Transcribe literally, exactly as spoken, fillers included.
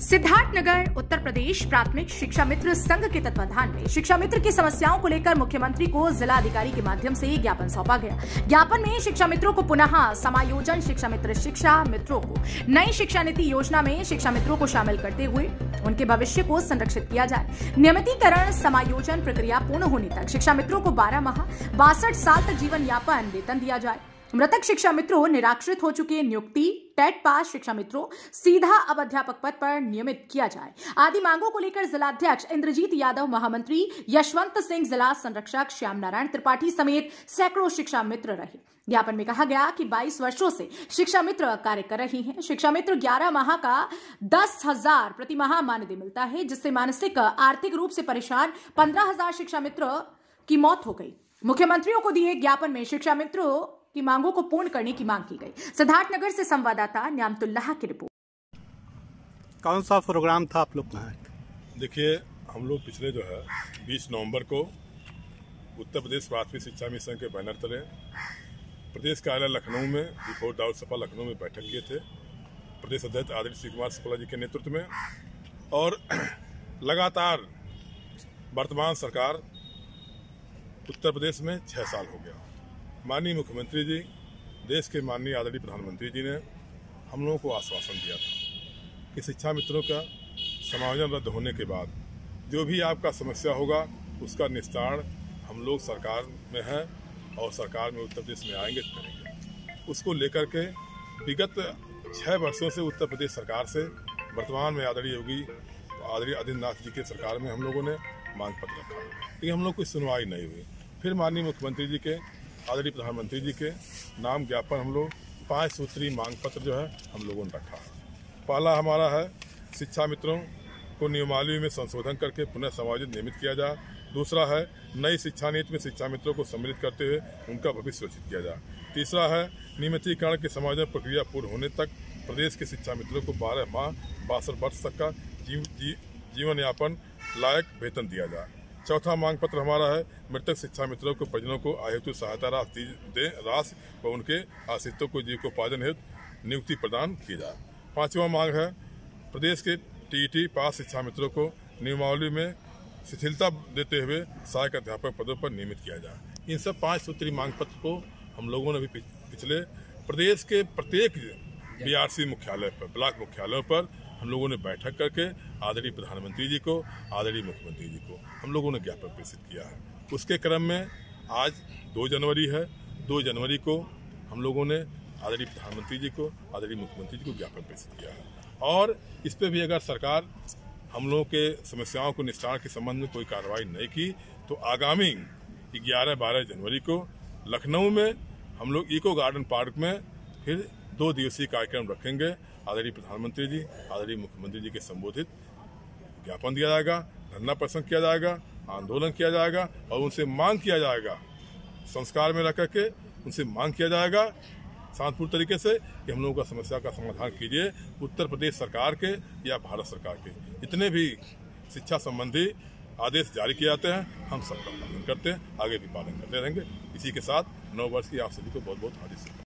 सिद्धार्थनगर उत्तर प्रदेश प्राथमिक शिक्षा मित्र संघ के तत्वाधान में शिक्षा मित्र की समस्याओं को लेकर मुख्यमंत्री को जिला अधिकारी के माध्यम से ज्ञापन सौंपा गया। ज्ञापन में शिक्षा मित्रों को पुनः समायोजन शिक्षा मित्र शिक्षा मित्रों को नई शिक्षा नीति योजना में शिक्षा मित्रों को शामिल करते हुए उनके भविष्य को संरक्षित किया जाए। नियमितीकरण समायोजन प्रक्रिया पूर्ण होने तक शिक्षा मित्रों को बारह माह बासठ साल तक जीवन यापन वेतन दिया जाए। मृतक शिक्षा मित्रों निराश्रित हो चुके नियुक्ति टेट पास शिक्षा मित्रों सीधा अब अध्यापक पद पर नियमित किया जाए आदि मांगों को लेकर जिलाध्यक्ष इंद्रजीत यादव, महामंत्री यशवंत सिंह, जिला संरक्षक श्याम नारायण त्रिपाठी समेत सैकड़ों शिक्षा मित्र रहे। ज्ञापन में कहा गया कि बाईस वर्षों से शिक्षा मित्र कार्य कर रही हैं। शिक्षा मित्र ग्यारह माह का दस हजार प्रति माह मानदेय मिलता है, जिससे मानसिक आर्थिक रूप से परेशान पंद्रह हजार शिक्षा मित्र की मौत हो गई। मुख्यमंत्रियों को दिए ज्ञापन में शिक्षा मित्रों की मांगों को पूर्ण करने की मांग की गई। सिद्धार्थनगर से संवाददाता न्यामतुल्लाह की रिपोर्ट। कौन सा प्रोग्राम था आप लोग का? देखिए, हम लोग पिछले जो है बीस नवंबर को उत्तर प्रदेश प्राथमिक शिक्षा मिशन के बैनर तले प्रदेश कार्यालय लखनऊ में रिपोर्ट दाऊद सपा लखनऊ में बैठक किए थे प्रदेश अध्यक्ष आदरणीय श्री कुमार शुक्ला जी के नेतृत्व में। और लगातार वर्तमान सरकार उत्तर प्रदेश में छह साल हो गया। माननीय मुख्यमंत्री जी, देश के माननीय आदरणीय प्रधानमंत्री जी ने हम लोगों को आश्वासन दिया था कि शिक्षा मित्रों का समायोजन रद्द होने के बाद जो भी आपका समस्या होगा उसका निस्तारण हम लोग सरकार में है और सरकार में उत्तर प्रदेश में आएंगे तो करेंगे। उसको लेकर के विगत छः वर्षों से उत्तर प्रदेश सरकार से वर्तमान में आदरणीय योगी आदरणीय आदित्यनाथ जी के सरकार में हम लोगों ने मांग पत्र रखा, लेकिन हम लोग कोई सुनवाई नहीं हुई। फिर माननीय मुख्यमंत्री जी के आदरणीय प्रधानमंत्री जी के नाम ज्ञापन हम लोग पाँच सूत्री मांग पत्र जो है हम लोगों ने रखा है। पहला हमारा है शिक्षा मित्रों को नियमावली में संशोधन करके पुनः समायोजित नियमित किया जाए। दूसरा है नई शिक्षा नीति में शिक्षा मित्रों को सम्मिलित करते हुए उनका भविष्य सुरक्षित किया जाए। तीसरा है नियमितीकरण के समायोजन प्रक्रिया पूर्ण होने तक प्रदेश के शिक्षा मित्रों को बारह माह बासठ वर्ष तक का जीव, जी, जीवन यापन लायक वेतन दिया जाए। चौथा मांग पत्र हमारा है मृतक शिक्षा मित्रों को परिजनों को आय हेतु सहायता राशि दे राशि व उनके आश्रितों को जीविकोपार्जन हेतु नियुक्ति प्रदान की जाए। पांचवा मांग है प्रदेश के टीईटी पास शिक्षा मित्रों को नियमावली में शिथिलता देते हुए सहायक अध्यापक पदों पर नियमित किया जाए। इन सब पाँच सूत्री मांग पत्र को हम लोगों ने भी पिछले प्रदेश के प्रत्येक बीआरसी मुख्यालय पर, ब्लॉक मुख्यालयों पर हम लोगों ने बैठक करके आदरणीय प्रधानमंत्री जी को, आदरणीय मुख्यमंत्री जी को हम लोगों ने ज्ञापन प्रेषित किया है। उसके क्रम में आज दो जनवरी है, दो जनवरी को हम लोगों ने आदरणीय प्रधानमंत्री जी को, आदरणीय मुख्यमंत्री जी को ज्ञापन प्रेषित किया है। और इस पर भी अगर सरकार हम लोगों के समस्याओं को निस्तारण के संबंध में कोई कार्रवाई नहीं की तो आगामी ग्यारह बारह जनवरी को लखनऊ में हम लोग इको गार्डन पार्क में फिर दो दिवसीय कार्यक्रम रखेंगे। आदरणीय प्रधानमंत्री जी, आदरणीय मुख्यमंत्री जी के संबोधित ज्ञापन दिया जाएगा, धरना प्रदर्शन किया जाएगा, आंदोलन किया जाएगा और उनसे मांग किया जाएगा, संस्कार में रख करके उनसे मांग किया जाएगा शांतिपूर्ण तरीके से कि हम लोगों का समस्या का समाधान कीजिए। उत्तर प्रदेश सरकार के या भारत सरकार के जितने भी शिक्षा संबंधी आदेश जारी किए जाते हैं हम सबका पालन करते हैं, आगे भी पालन करते रहेंगे। इसी के साथ नौ वर्ष की आप सभी को बहुत बहुत हार्दिक शुभकामनाएं।